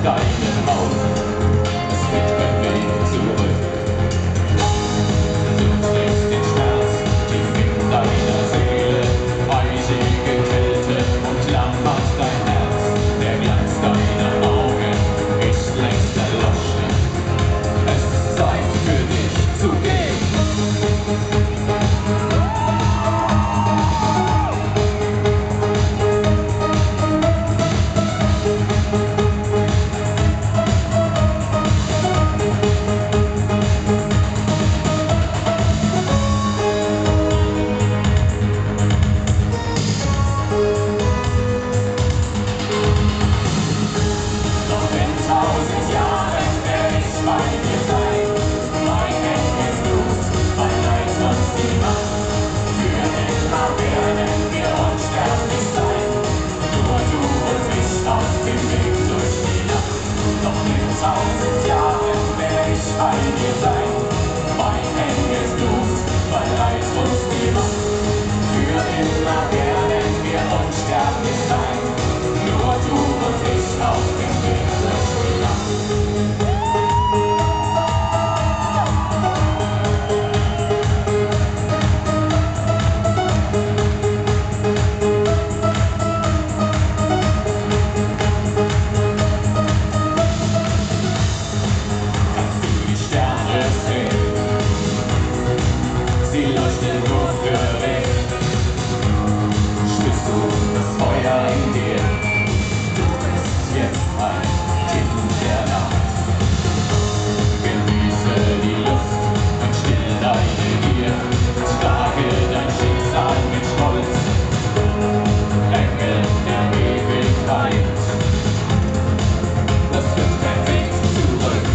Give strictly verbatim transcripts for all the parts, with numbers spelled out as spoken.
deinen Augen, es geht kein Weg zurück. Du trägst den Schmerz tief in deiner Seele, eisige Kälte umklammert dein Herz. Der Glanz deiner Augen ist längst erloschen, es ist Zeit für dich zu gehen. Tausend Jahre werde ich bei dir sein, mein Engelsblut verleiht uns die Macht. Für immer werden wir unsterblich sein, nur du und ich auf dem Weg durch die Nacht. Sie leuchten nur für dich. Spürst du das Feuer in dir? Du bist jetzt ein Kind der Nacht. Genieße die Luft und still deine Gier. Trage dein Schicksal mit Stolz. Engel der Ewigkeit. Das führt kein Weg zurück.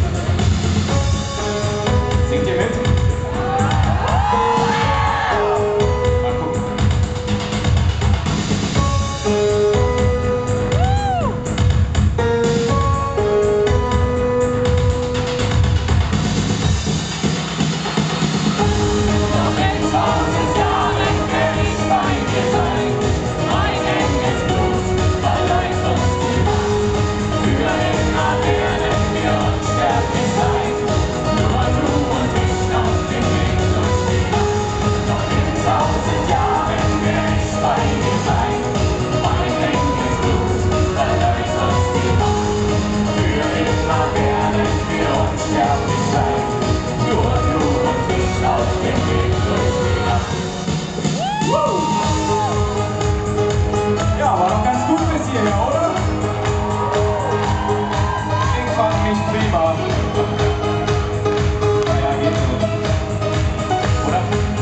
Singt ihr mit? Ja, war doch ganz gut bis hierher, oder? Ich fand mich prima. Ja, geht so. Oder?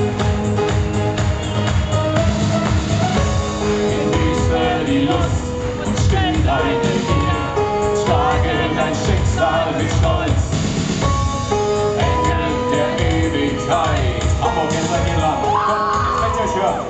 Genieße die Lust und still deine Gier. Trage dein Schicksal mit Stolz. Engel der Ewigkeit. Hamburg, jetzt seid ihr dran. Kommt, jetzt könnt ihr euch hören.